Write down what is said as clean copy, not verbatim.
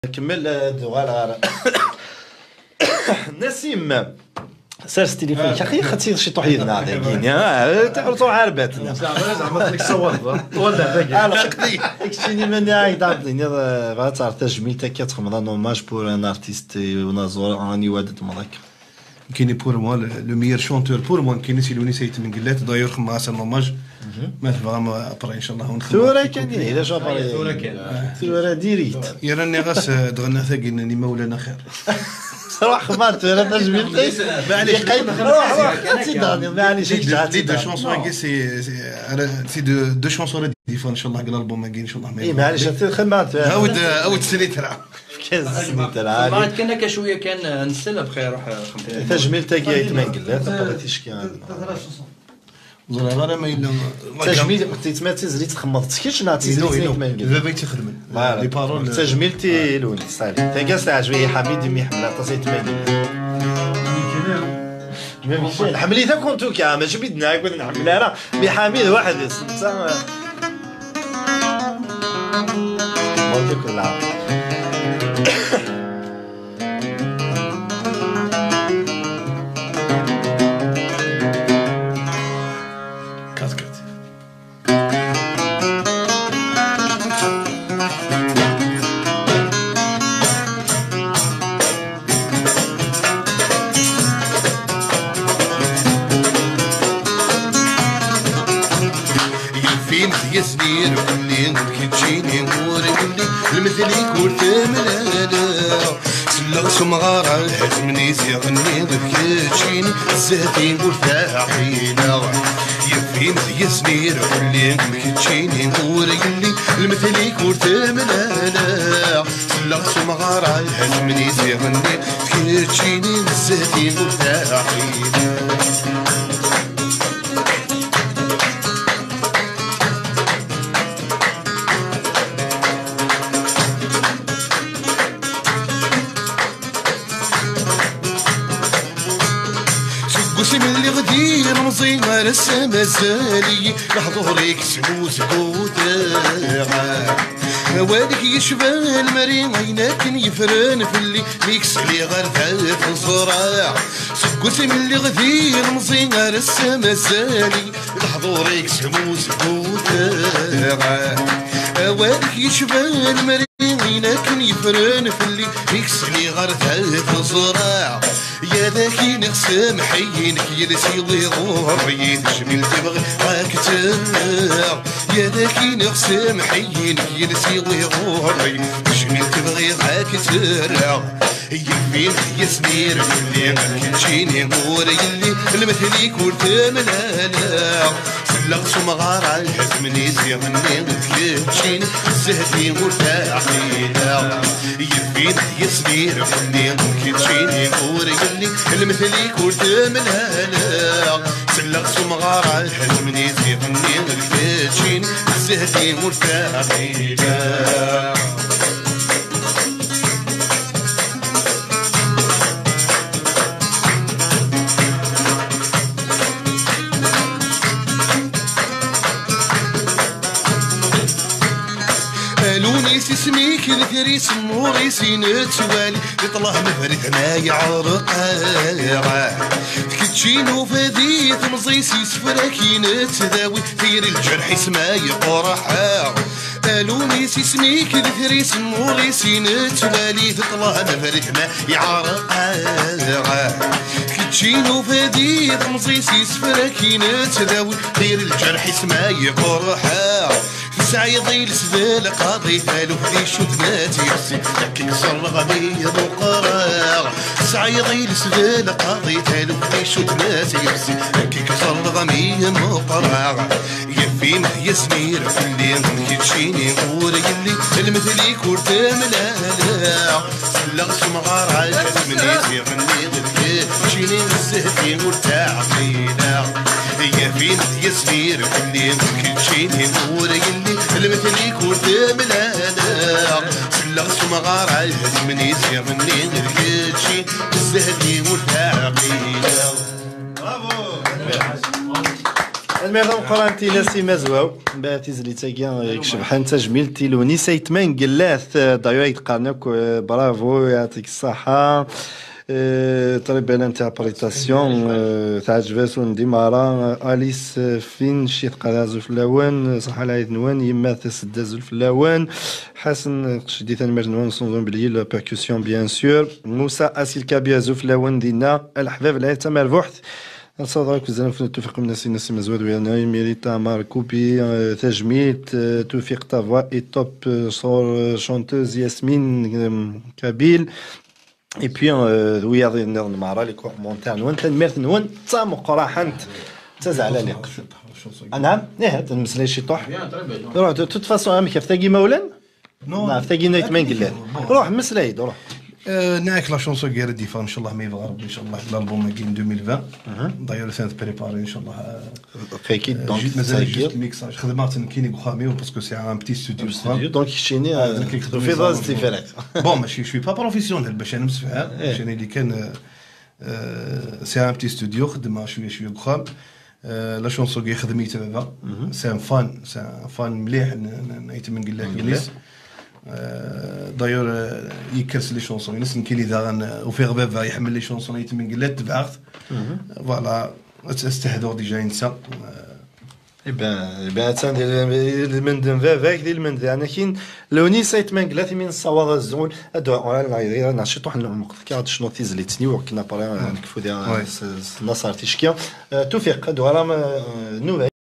كمل فوالا. نسيم سارس التليفون يا اخي خدتي شي طوح يدنا هذاك تعرفوا عارباتنا زعما ديك الصوالد ولا داك اكشيني من عيط عطيني بغا تعرف تجميلتك كتخمض ان اوماج بور ان ارتيست ونازور اني وادت مضاك كايني بور موا لو ميير شونتور بور موا كاين سيلوني سيت من قلات داير خما سان اوماج ما فغا ابري ان شاء الله ثورة كان الا جابر ثورة ديريت يا راني غاس دغنا ثاقينني مولانا خير روح خبرت انا تجميلتي معليش روح سيداني معليش لي دو شونسون كي سي دو شونسون ديفون ان شاء الله قال البوم كاين ان شاء الله اي معليش خدمات عاود سنيترا كاز سنيترا بعد كنا شويه كان نسل بخير روح خمتي تجميلتك كي يتمنقل لا بغيتيش كي زرا ما الا تجميل تيتما تزري تخمض كيش نا تزري تمنقل دابا تخدم لي بارول تجميلتي لوني صالي تا كاس عجبي حميد مي حمله تصيت تمنقل الحملي ذا كنتو كاع ماشي بدنا كنا نحملها راه بحميد واحد انت مالك كلها يا سنين وكلين كتجيني ورقلي المثليك ورثملالا سلا سمغار على الحزمني زيغني بكتجيني الزهدين ورثاحينا يفين يا سنين وكلين كتجيني ورقلي المثليك ورثملالا سلا سمغار على الحزمني زيغني بكتجيني الزهدين ورثاحينا قسم اللي غدير مزين على السما زالي لحضورك سموس بوتاعا والك يشبه المريم عيناك يفرن في اللي ميكس لي غير ثلاث الزراع قسم اللي غدير مزين على السما زالي لحضورك سموس بوتاعا والك يشبه المريم عيناك يفرن في اللي ميكس لي غير ثلاث الزراع يا ذاكي نقسم حيينك يا لسيضي غوري تجميل تبغي راك تنار يا ذاكي نقسم حيينك يا لسيضي غوري تجميل تبغي راك تنار يمين يا سنير اللي ما كنتيني غوري اللي المثليك ورثملالا سلغت سمغار على الحزمني زيغني كتجيني الزهدي ورثاحينا يمين يا سنير اللي ما كنتيني غوري اللي المثليك ورثملالا سلغت سمغار على الحزمني زيغني كتجيني الزهدي ورثاحينا لونيس اسميك ذكري سموري سينت سوالي يطلع مفرد هنايا عرقا كتشينو فديت مزيسي سفراكي نتداوي ثير الجرح اسماي قرحا لونيس اسميك ذكري سموري سينت سوالي تطلع مفرد هنايا عرقا كتشينو فديت مزيسي سفراكي نتداوي ثير الجرح اسماي قرحا سعيضي لسبال قاضي ثالو في شدناتي يرسي لكن صار غني وقرار سعيضي لسبال قاضي ثالو في شدناتي يرسي لكن صار غني وقرار يفين يا سمير اللي كتشيني غوري اللي المثليك ورثملالا سلغ سمغار على الحزمني زيغني غير كتشيني الزهدي ورثاحينا يفين يا سمير اللي كتشيني غوري اللي المثليك ورثملالا سلغ سمغار على الحزمني زيغني غير كتشيني الزهدي ورثاحينا ميردم قرانتي ناسي مزواو باتي زليتا كاع يكشف حنت جميلتي لوني سيتمان قلاث دايو يتقارنوك برافو يعطيك الصحة طريبة انتربريتاسيون تعجبات ديمارا اليس فين شي تقرا زوج فلاوان صح العيد نوان يما تسد زوج فلاوان حسن شديت المرج نوان صنظن بلي لا بيركوسيون بيان سور موسى اسيل كابيا زوج فلاوان دينا الحباب العيد تمر بوحت نصدرك بزاف في التوفيق من ناسي مزواد ويانا ميريتا ماركوبي تجميل توفيق تافوا اي توب صور شونتوز ياسمين كابيل اي بي ويا المعرة لي كومونتير نون تنمرت نون تا مقراحنت تزعل عليك نعم ايه تنمسلي شي طوح روح دو توت فاسون امك فتاقي مولان نعم فتاقي نايت ما نقول روح مسلايد روح ناك لا شونسو غير ديفا ان شاء الله ما يبغى ربي ان شاء الله الالبوم كاين 2020 داير سنت بريباري ان شاء الله اكيد دونك جيت مازال جوست ميكساج خدمات كايني بخامي باسكو سي ان بتي ستوديو دونك شيني في فاز ديفيرينت بون ماشي شوي با بروفيسيونيل باش انا مسفها باش انا اللي كان سي ان بتي ستوديو خدمه شويه بخام لا شونسو غير خدميت بابا سي ان فان مليح نايت من قال لك الناس دايور يكرس لي شونسون الناس كاين اذا وفي غبابه يحمل لي شونسون يتم قلات تبعث فوالا استهدوا ديجا انسى يبقى تندير من دم فاك ديال من يعني كاين لوني سايت من قلات من الصواغ الزول ادعو على نشيط واحد الوقت كاع شنو تيزليتني وكنا بارا نكفو ديال النصر تيشكيا توفيق ادعو على نوفل